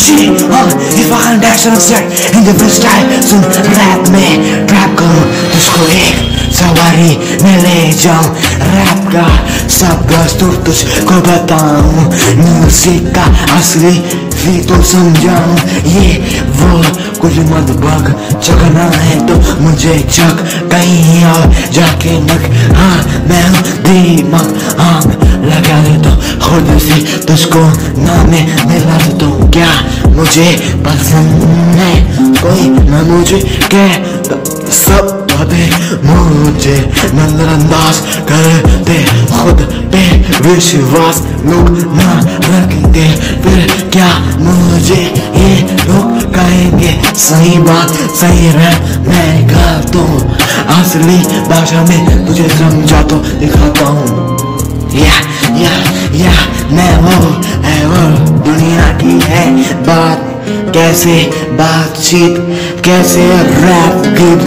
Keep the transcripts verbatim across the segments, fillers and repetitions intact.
shit, हाँ इस बार नेशनल सेट हिंदी फ्रीस्टाइल सुन रैप में ट्रैप करूँ तुझको एक सवारी में ले जाऊं रैप का सब दस्तूर तुझको बताऊं म्यूजिक का असली भी तो समझाऊं ये वो कुछ मत बग चकना है तो मुझे चक कहीं और जाके नक हाँ मैं हूँ दिमाग आग लगा दे तो खुद से तुझको नामे दिला दे तो क्या मुझे पसंद है कोई ना मुझे कह तो सब बातें मुझे नजरअंदाज करते खुद पे विश्वास लोग ना रखते फिर क्या मुझे ये लोग कहेंगे सही बात सही रह मैं गलत हूँ असली भाषा में तुझे समझा तो दिखाता हूँ या या या मैं वो है वो दुनिया की है बात कैसे बातचीत कैसे रैप गीत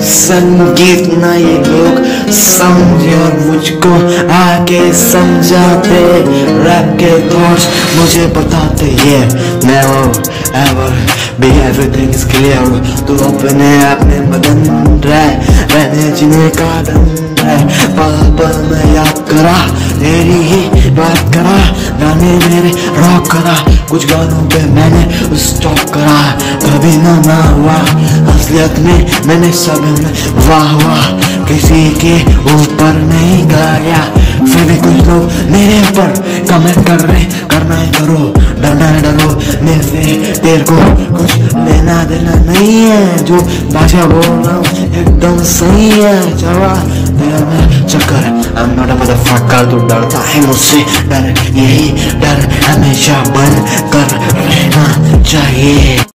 संगीत ना ये लोग समझे और मुझको आके समझाते रैप के थॉट्स मुझे बताते ये मैं वो ever be everything is clear तू अपने अपने बदन रह रहने जीने का दम है पल पल में याद करा तेरी ही बात करा गाने मेरे रॉक करा कुछ गानों पे मैंने स्टॉप करा कभी ना ना हुआ असलियत में मैंने सब में वाह वाह किसी के ऊपर नहीं गाया फिर भी कुछ लोग मेरे ऊपर कमेंट कर रहे करना है करो डरना है डरो मेरे से तेरे को कुछ लेना देना नहीं है जो भाषा बोल रहा हूँ एकदम सही है जवाब तेरा में चक्कर I'm not a motherfucker तू डरता है मुझसे डर यही डर हमेशा बन कर रहना चाहिए।